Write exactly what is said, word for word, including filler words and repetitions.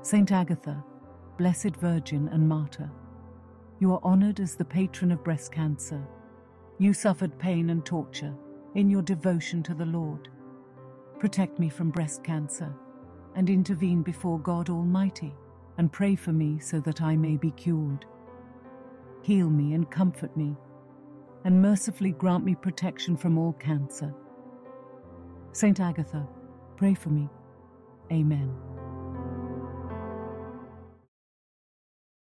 Saint Agatha, Blessed Virgin and Martyr, you are honored as the patron of breast cancer. You suffered pain and torture in your devotion to the Lord. Protect me from breast cancer and intervene before God Almighty and pray for me so that I may be cured. Heal me and comfort me, and mercifully grant me protection from all cancer. Saint Agatha, pray for me. Amen.